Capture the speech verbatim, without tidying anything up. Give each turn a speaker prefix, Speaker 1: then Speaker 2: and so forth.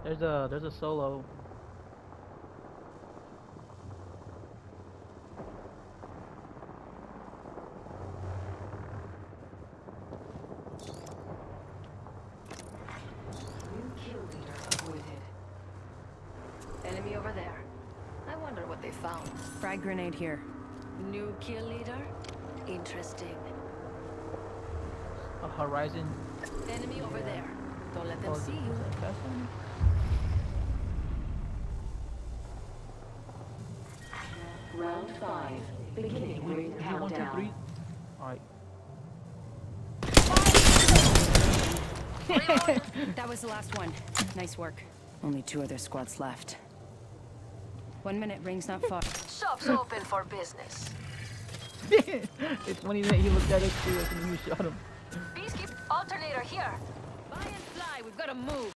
Speaker 1: There's a there's a solo.
Speaker 2: New kill leader avoided. Enemy over there. I wonder what they found.
Speaker 3: Frag grenade here.
Speaker 2: New kill leader? Interesting.
Speaker 1: A Horizon.
Speaker 2: Enemy over there. Don't let them
Speaker 1: Oh,
Speaker 2: see
Speaker 1: is
Speaker 2: you.
Speaker 1: that fast one?
Speaker 2: Round five. Beginning
Speaker 1: We,
Speaker 2: ring
Speaker 1: we one, two,
Speaker 2: countdown.
Speaker 1: three. Alright.
Speaker 3: That was the last one. Nice work. Only two other squads left. One minute, ring's not far.
Speaker 2: Shop's open for business.
Speaker 1: It's funny that he looked at us too and you shot him.
Speaker 2: Peacekeep alternator here.
Speaker 3: Buy and fly, we've got to move.